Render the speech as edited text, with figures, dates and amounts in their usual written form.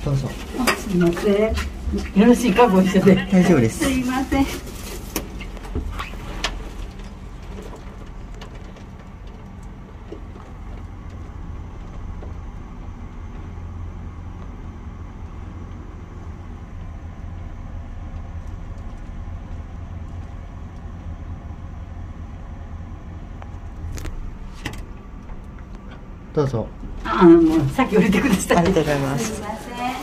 どうぞ。 すみません。よろしいか、ご一緒で。 大丈夫です。 すいません。 どうぞ。 もう、さっき降りてください。 ありがとうございます。 すいません。